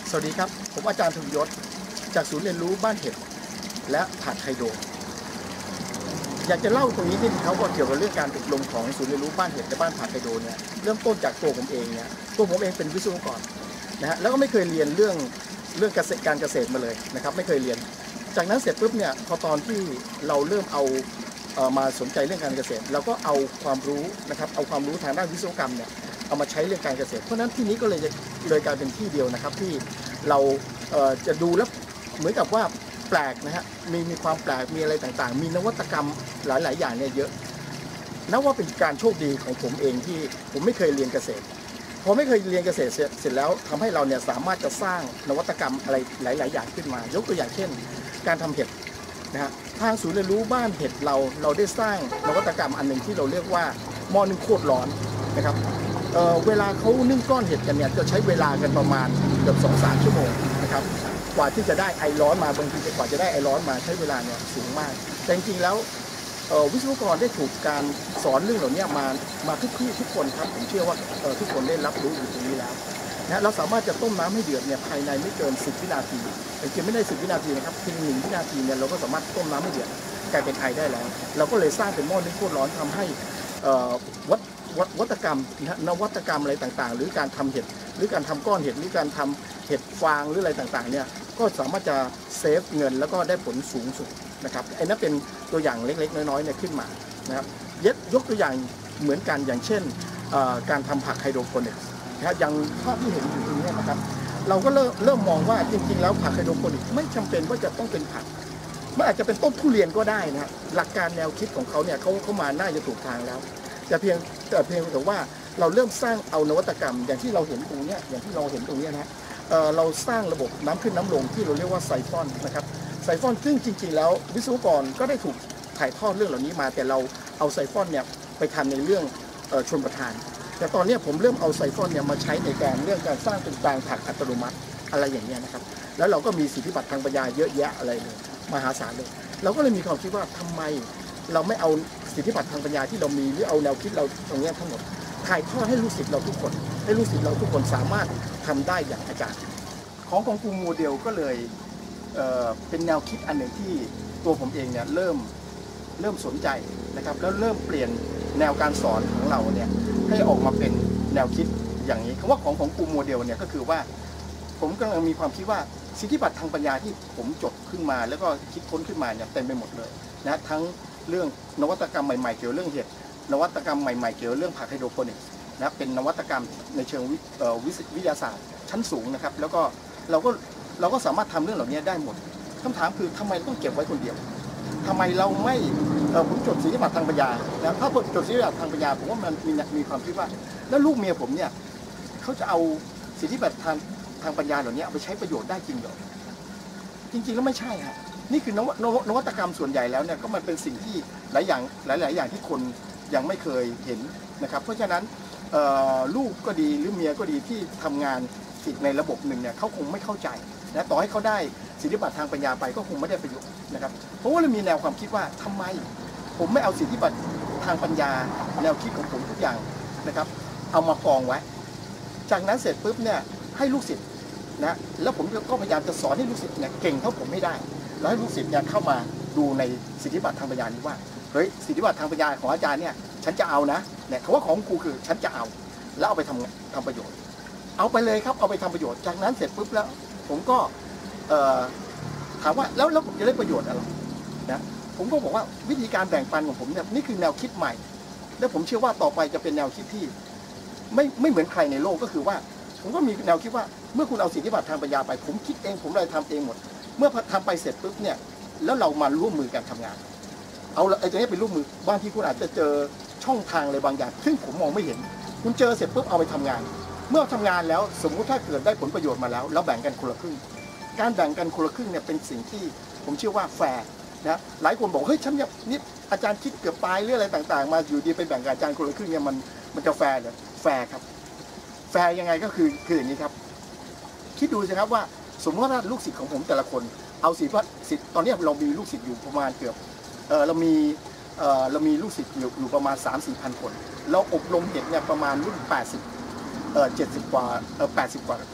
สวัสดีครับผมอาจารย์ธงยศจากศูนย์เรียนรู้บ้านเห็ดและผักไฮโดรอยากจะเล่าตรงนี้นิดนึงเขาก็เกี่ยวกับเรื่องการอบรมของศูนย์เรียนรู้บ้านเห็ดและบ้านผักไฮโดรเนี่ยเริ่มต้นจากตัวผมเองเนี่ยตัวผมเองเป็นวิศวกรนะฮะแล้วก็ไม่เคยเรียนเรื่องการเกษตรมาเลยนะครับไม่เคยเรียนจากนั้นเสร็จปุ๊บเนี่ยพอตอนที่เราเริ่มเอามาสนใจเรื่องการเกษตรเราก็เอาความรู้นะครับเอาความรู้ทางด้านวิศวกรรมเนี่ยเอามาใช้เรื่องการเกษตรเพราะฉะนั้นที่นี้ก็เลยกลายเป็นที่เดียวนะครับที่เราจะดูแล้วเหมือนกับว่าแปลกนะฮะมีความแปลกมีอะไรต่างๆมีนวัตกรรมหลายๆอย่างเนี่ยเยอะนับว่าเป็นการโชคดีของผมเองที่ผมไม่เคยเรียนเกษตรพอไม่เคยเรียนเกษตรเสร็จแล้วทำให้เราเนี่ยสามารถจะสร้างนวัตกรรมอะไรหลายๆอย่างขึ้นมายกตัวอย่างเช่นการทำเห็ดนะฮะทางศูนย์เรียนรู้บ้านเห็ดเราได้สร้างนวัตกรรมอันหนึ่งที่เราเรียกว่าหม้อนึ่งโคตรร้อนนะครับเวลาเขานึ่งก้อนเห็ดกันเนี่ยจะใช้เวลากันประมาณเกือบ 2-3 ชั่วโมงนะครับกว่าที่จะได้ไอร้อนมาบางทีกว่าจะได้ไอร้อนมาใช้เวลาเนี่ยสูงมากแต่จริงๆแล้ววิศวกรได้ถูกการสอนเรื่องเหล่านี้มาทุกที่ทุกคนครับผมเชื่อว่าทุกคนได้รับรู้อยู่ตรงนี้แล้วนะเราสามารถจะต้มน้ำให้เดือดเนี่ยภายในไม่เกิน10 วินาทีแต่จริงไม่ได้10 วินาทีนะครับเพียง1 วินาทีเนี่ยเราก็สามารถต้มน้ำให้เดือดกลายเป็นไอได้แล้วเราก็เลยสร้างเป็นหม้อนึ่งโคตรร้อนทำให้วัตกรรมนวัตกรรมอะไรต่างๆหรือการทำเห็ดหรือการทำก้อนเห็ดหรือการทำเห็ดฟางหรืออะไรต่างๆเนี่ยก็สามารถจะเซฟเงินแล้วก็ได้ผลสูงสุดนะครับไอ้นั่นเป็นตัวอย่างเล็กๆน้อยๆเนี่ยขึ้นมานะครับยกตัวอย่างเหมือนกันอย่างเช่นการทำผักไฮโดรโปนิกส์นะครับอย่างภาพที่เห็นอยู่ตรงนี้นะครับเราก็เริ่มมองว่าจริงๆแล้วผักไฮโดรโปนิกส์ไม่จำเป็นว่าจะต้องเป็นผักมันอาจจะเป็นต้นทุเรียนก็ได้นะหลักการแนวคิดของเขาเนี่ยเขามาน่าจะถูกทางแล้วแต่เพียงแต่ว่าเราเริ่มสร้างเอานวัตกรรมอย่างที่เราเห็นตรงนี้นะเราสร้างระบบน้ำขึ้นน้ำลงที่เราเรียกว่าไซฟอนนะครับไซฟอนซึ่งจริงๆแล้ววิศวกรก็ได้ถูกถ่ายทอดเรื่องเหล่านี้มาแต่เราเอาไซฟอนเนี่ยไปทำในเรื่องชลประทานแต่ตอนนี้ผมเริ่มเอาไซฟอนเนี่ยมาใช้ในเรื่องการสร้างเป็นแปลงผักอัตโนมัติอะไรอย่างเงี้ยนะครับแล้วเราก็มีสิทธิบัตรทางปัญญาเยอะแยะอะไรเลยมหาศาลเลยเราก็เลยมีความคิดว่าทำไมเราไม่เอาสิทธิบัตรทางปัญญาที่เรามีหรือเอาแนวคิดเราตรงนี้ทั้งหมดถ่ายทอดให้ลูกศิษย์เราทุกคนให้ลูกศิษย์เราทุกคนสามารถทำได้อย่างอาจารย์ของครูโมเดลก็เลยเป็นแนวคิดอันหนึ่งที่ตัวผมเองเนี่ยเริ่มสนใจนะครับแล้วเริ่มเปลี่ยนแนวการสอนของเราเนี่ยให้ออกมาเป็นแนวคิดอย่างนี้คำว่าของครูโมเดลเนี่ยก็คือว่าผมกำลังมีความคิดว่าสิทธิบัตรทางปัญญาที่ผมจดขึ้นมาแล้วก็คิดค้นขึ้นมาเนี่ยเต็มไปหมดเลยนะทั้งเรื่องนวัตกรรมใหม่ๆเกี่ยวเรื่องเห็ดนวัตกรรมใหม่ๆเกี่ยวเรื่องผักไฮโดรโปนิกส์นะเป็นนวัตกรรมในเชิงวิทยาศาสตร์ชั้นสูงนะครับแล้วก็เราก็สามารถทำเรื่องเหล่านี้ได้หมดคำถามคือทำไมต้องเก็บไว้คนเดียวทำไมเราไม่ผมจดสิทธิบัตรทางปัญญานะถ้าผมจดสิทธิบัตรทางปัญญาผมว่ามันมีความคิดว่าแล้วลูกเมียผมเนี่ยเขาจะเอาสิทธิบัตรทางปัญญาเหล่านี้เอาไปใช้ประโยชน์ได้จริงเหรอจริงๆแล้วไม่ใช่ฮะนี่คือนวัตกรรมส่วนใหญ่แล้วเนี่ยก็มันเป็นสิ่งที่หลายอย่างที่คนยังไม่เคยเห็นนะครับเพราะฉะนั้นลูกก็ดีหรือเมียก็ดีที่ทำงานในระบบหนึ่งเนี่ยเขาคงไม่เข้าใจนะต่อให้เขาได้สิทธิบัตรทางปัญญาไปก็คงไม่ได้ประโยชน์นะครับเพราะว่าเรามีแนวความคิดว่าทำไมผมไม่เอาสิทธิบัตรทางปัญญาแนวคิดของผมทุกอย่างนะครับเอามากองไว้จากนั้นเสร็จปุ๊บเนี่ยให้ลูกศิษย์นะแล้วผมก็พยายามจะสอนให้ลูกศิษย์เนี่ยเก่งเท่าผมไม่ได้แล้วให้ลูกศิษย์เนี่ยเข้ามาดูในสิทธิบัตรทางปัญญานี้ว่าเฮ้ยสิทธิบัตรทางปัญญาของอาจารย์เนี่ยฉันจะเอานะเนี่ยคำว่าของกูคือฉันจะเอาแล้วเอาไปทำประโยชน์เอาไปเลยครับเอาไปทำประโยชน์จากนั้นเสร็จปุ๊บแล้วผมก็ถามว่าแล้วผมจะได้ประโยชน์อะไรนะผมก็บอกว่าวิธีการแบ่งปันของผมเนี่ยนี่คือแนวคิดใหม่และผมเชื่อว่าต่อไปจะเป็นแนวคิดที่ไม่เหมือนใครในโลกก็คือว่าผมก็มีแนวคิดว่าเมื่อคุณเอาสิทธิบัตรทางปัญญาไปผมคิดเองผมเลยทำเองหมดเมื่อทำไปเสร็จปุ๊บเนี่ยแล้วเรามาร่วมมือกันทำงานเอาไอ้ตัวนี้เป็นร่วมมือบางทีคุณอาจจะเจอช่องทางอะไรบางอย่างซึ่งผมมองไม่เห็นคุณเจอเสร็จปุ๊บเอาไปทำงานเมื่อทำงานแล้วสมมุติถ้าเกิดได้ผลประโยชน์มาแล้วแบ่งกันคนละครึ่งการแบ่งกันคนละครึ่งเนี่ยเป็นสิ่งที่ผมเชื่อว่าแฟร์นะหลายคนบอกเฮ้ยฉันเนี่ยนี่อาจารย์คิดเกือบตายเรื่องอะไรต่างๆมาอยู่ดีไปแบ่งกับอาจารย์คนละครึ่งเนี่ยมันจะแฟร์เหรอแฟร์ครับแฟร์ยังไงก็คืออย่างนี้ครับคิดดูสิครับว่าสมมติว่าลูกศิษย์ของผมแต่ละคนเอาสิทธิ์ตอนนี้เรามีลูกศิษย์อยู่ประมาณเกือบเรามีลูกศิษย์อยู่ประมาณ 3-4 พันคนเราอบรมเห็ดเนี่ยประมาณรุ่น80 70 กว่า80 กว่า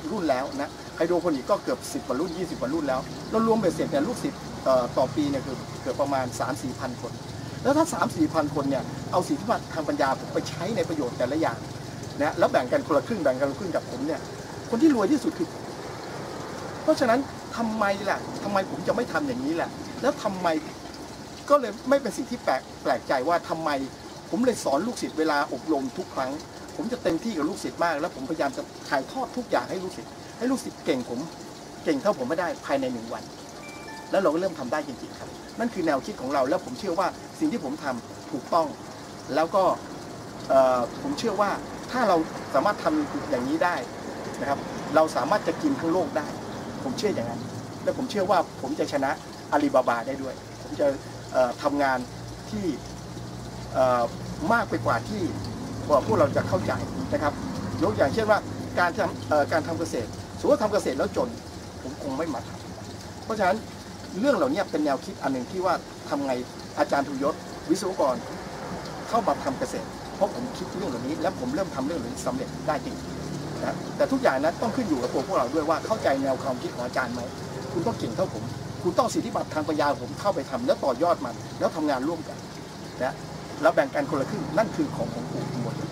รุ่นแล้วนะไฮโดรโปนิกก็เกือบ10 กว่ารุ่น 20 กว่ารุ่นแล้วรวมเบ็ดเสร็จเนี่ยลูกศิษย์ต่อปีเนี่ยคือเกือบประมาณ 3-4 พันคนแล้วถ้า 3-4 พันคนเนี่ยเอาสิทธิบัตรทางปัญญาผมไปใช้ในประโยชน์แต่ละอย่างนะแล้วแบ่งกันคนละครึ่งแบ่งกันคนละครึ่งกับผมเนี่ยคนที่รวยที่สุดคือเพราะฉะนั้นทำไมล่ะทำไมผมจะไม่ทำอย่างนี้แหละแล้วทำไมก็เลยไม่เป็นสิ่งที่แปลกใจว่าทำไมผมเลยสอนลูกศิษย์เวลาอบรมทุกครั้งผมจะเต็มที่กับลูกศิษย์มากแล้วผมพยายามจะถ่ายทอดทุกอย่างให้ลูกศิษย์เก่งผมเก่งเท่าผมไม่ได้ภายใน1 วัน แล้วเราก็เริ่มทำได้จริงๆครับนั่นคือแนวคิดของเราแล้วผมเชื่อว่าสิ่งที่ผมทำถูกต้องแล้วก็ผมเชื่อว่าถ้าเราสามารถทำอย่างนี้ได้นะครับเราสามารถจะกินทั้งโลกได้ผมเชื่ออย่างนั้นและผมเชื่อว่าผมจะชนะอาลีบาบาได้ด้วยผมจะทำงานที่มากไปกว่าที่พวกเราจะเข้าใจนะครับยกอย่างเช่นว่าการทำเกษตรสมมติว่าทำเกษตรแล้วจนผมคงไม่มาทำเพราะฉะนั้นเรื่องเหล่านี้เป็นแนวคิดอันหนึ่งที่ว่าทำไงอาจารย์ธุยศวิศวกรเข้ามาทำเกษตรเพราะผมคิดเรื่องเหล่านี้และผมเริ่มทำเรื่องเหล่านี้สำเร็จได้จริงนะแต่ทุกอย่างนั้นต้องขึ้นอยู่กับตัวพวกเราด้วยว่าเข้าใจแนวความคิดของอาจารย์ไหมคุณต้องเก่งเท่าผมคุณต้องสิทธิบัตรทางปัญญาผมเข้าไปทำแล้วต่อยอดมันแล้วทำงานร่วมกันนะแล้วแบ่งกันคนละครึ่งนั่นคือของผมหมด